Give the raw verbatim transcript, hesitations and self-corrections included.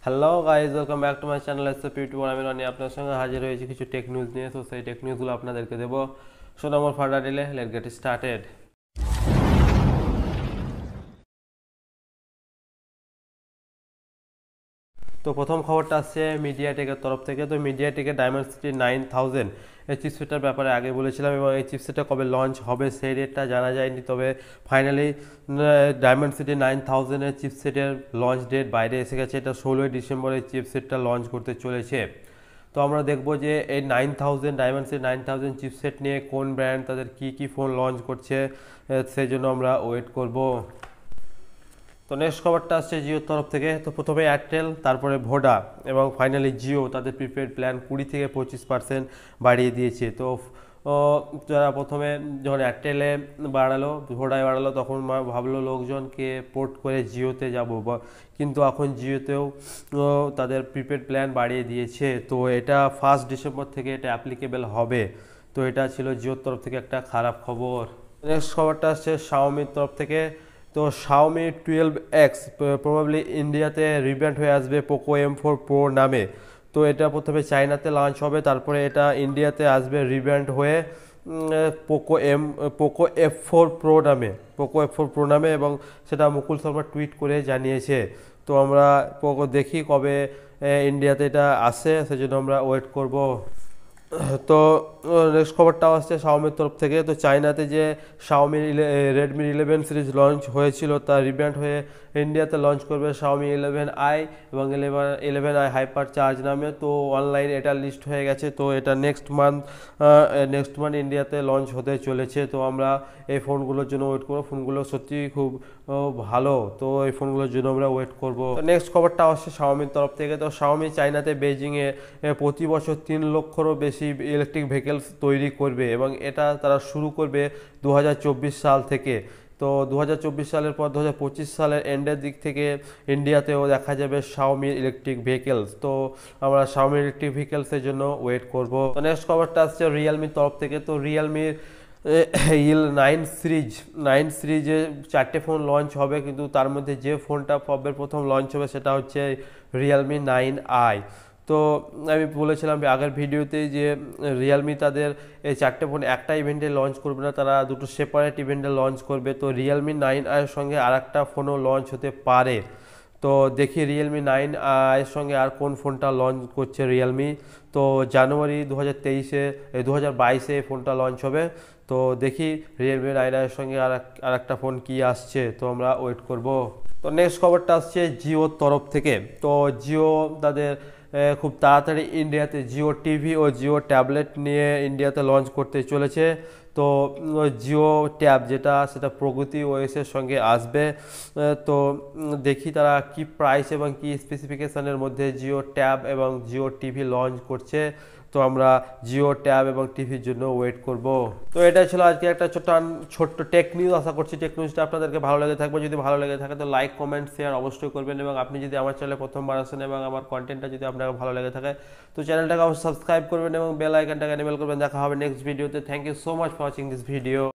Hello guys, welcome back to my channel S F YouTube. আমি রনি আপনার সঙ্গে হাজির হয়েছি কিছু টেক নিউজ নিয়ে। তো সেই টেক নিউজগুলো আপনাদেরকে দেবো। So no more further delay, let's get started. তো প্রথম খবরটা আসছে মিডিয়াটেকের তরফ থেকে। তো মিডিয়াটেকের ডায়মেনসিটি নাইন থাউজেন্ড এই চিপসেটটার ব্যাপারে আগে বলেছিলাম, এবং এই চিপসেটটা কবে লঞ্চ হবে সেই ডেটটা জানা যায়নি। তবে ফাইনালি ডায়মেনসিটি নাইন থাউজেন্ডের চিপসেটের লঞ্চ ডেট বাইরে এসে গেছে। এটা ষোলোই ডিসেম্বর এই চিপসেটটা লঞ্চ করতে চলেছে। তো আমরা দেখবো যে এই nine thousand Dimensity nine thousand chipset নিয়ে কোন ব্র্যান্ড তাদের কি কি ফোন লঞ্চ করছে, সেই জন্য আমরা ওয়েট করব। তো নেক্সট খবরটা আসছে জিওর তরফ থেকে। তো প্রথমে এয়ারটেল, তারপরে ভোডা এবং ফাইনালি জিও তাদের প্রিপেড প্ল্যান কুড়ি থেকে পঁচিশ পার্সেন্ট বাড়িয়ে দিয়েছে। তো যারা প্রথমে যখন এয়ারটেলে বাড়ালো, ভোডায় বাড়ালো, তখন ভাবলো লোকজনকে পোর্ট করে জিওতে যাবো, বা কিন্তু এখন জিওতেও তাদের প্রিপেড প্ল্যান বাড়িয়ে দিয়েছে। তো এটা ফার্স্ট ডিসেম্বর থেকে এটা অ্যাপ্লিকেবল হবে। তো এটা ছিল জিওর তরফ থেকে একটা খারাপ খবর। নেক্সট খবরটা আসছে শাওমির তরফ থেকে। তো শাওমি টুয়েলভ এক্স প্রবাবলি ইন্ডিয়াতে রিব্র্যান্ড হয়ে আসবে পোকো এম ফোর প্রো নামে। তো এটা প্রথমে চায়নাতে লঞ্চ হবে, তারপরে এটা ইন্ডিয়াতে আসবে রিব্র্যান্ড হয়ে Poco M Poco F four pro নামে পোকো এফ ফোর প্রো নামে এবং সেটা মুকুল শর্মা টুইট করে জানিয়েছে। তো আমরা পোকো দেখি কবে ইন্ডিয়াতে এটা আসে, সেজন্য আমরা ওয়েট করব। তো নেক্সট খবরটাও আসছে শাওমির তরফ থেকে। তো চায়নাতে যে Xiaomi Redmi eleven series launch হয়েছিল, তা রিব্র্যান্ড হয়ে ইন্ডিয়াতে লঞ্চ করবে শাওমি ইলেভেন আই এবং eleven eleven i hyper charge নামে। তো অনলাইন এটা লিস্ট হয়ে গেছে। তো এটা নেক্সট মান্থ নেক্সট মান্থ ইন্ডিয়াতে লঞ্চ হতে চলেছে। তো আমরা এই ফোনগুলোর জন্য ওয়েট করবো। ফোনগুলো সত্যি খুব ভালো। তো এই ফোনগুলোর জন্য আমরা ওয়েট করবো। নেক্সট খবরটা আসছে শাওমির তরফ থেকে। তো শাওমি চায়নাতে বেজিংয়ে প্রতি বছর তিন লক্ষরও বেশি ইলেকট্রিক ভেহিকেলস তৈরি করবে, এবং এটা তারা শুরু করবে দু হাজার চব্বিশ সাল থেকে। তো দু হাজার চব্বিশ সালের পর দু হাজার পঁচিশ সালের এন্ডের দিক থেকে ইন্ডিয়াতেও দেখা যাবে শাওমি ইলেকট্রিক ভেহিকেলস। তো আমরা শাওমি ইলেকট্রিক ভেহিকেলসের জন্য ওয়েট করব। তো নেক্সট খবরটা আসছে রিয়েলমির তরফ থেকে। তো রিয়েলমির ইল নাইন সিরিজ নাইন সিরিজে চারটে ফোন লঞ্চ হবে, কিন্তু তার মধ্যে যে ফোনটা সবের প্রথম লঞ্চ হবে সেটা হচ্ছে রিয়েলমি নাইন আই। তো আমি বলেছিলাম আগের ভিডিওতে যে রিয়েলমি তাদের এই চারটে ফোন একটা ইভেন্টে লঞ্চ করবে না, তারা দুটো সেপারেট ইভেন্টে লঞ্চ করবে। তো রিয়েলমি নাইন আইয়ের সঙ্গে আর একটা ফোনও লঞ্চ হতে পারে। তো দেখি রিয়েলমি নাইন আইয়ের সঙ্গে আর কোন ফোনটা লঞ্চ করছে রিয়েলমি। তো জানুয়ারি দু হাজার তেইশে দু হাজার বাইশে এই ফোনটা লঞ্চ হবে। তো দেখি রিয়েলমি নাইন আইয়ের সঙ্গে আর আর একটা ফোন কী আসছে, তো আমরা ওয়েট করব। তো নেক্সট খবরটা আসছে জিওর তরফ থেকে। তো জিও তাদের খুব তাড়াতাড়ি ইন্ডিয়াতে জিও টিভি ও জিও ট্যাবলেট নিয়ে ইন্ডিয়াতে লঞ্চ করতে চলেছে। তো জিও ট্যাব যেটা, সেটা প্রগতি ওএসের সঙ্গে আসবে। তো দেখি তারা কি প্রাইস এবং কি স্পেসিফিকেশনের মধ্যে জিও ট্যাব এবং জিও টিভি লঞ্চ করছে। তো আমরা জিও ট্যাব এবং টিভির জন্য ওয়েট করব। তো এটা ছিল আজকে একটা ছোট্ট ছোট্ট টেক নিউজ। আশা করছি টেক নিউজটা আপনাদেরকে ভালো লেগে থাকবে। যদি ভালো লেগে থাকে তো লাইক, কমেন্ট, শেয়ার অবশ্যই করবেন, এবং আপনি যদি আমার চ্যানেলে প্রথমবার আসেন এবং আমার কন্টেন্টটা যদি আপনাকে ভালো লেগে থাকে তো চ্যানেলটাকে অবশ্যই সাবস্ক্রাইব করবেন এবং বেল আইকনটাকে এনেবল করবেন। দেখা হবে নেক্সট ভিডিওতে। Thank you so much for watching this video.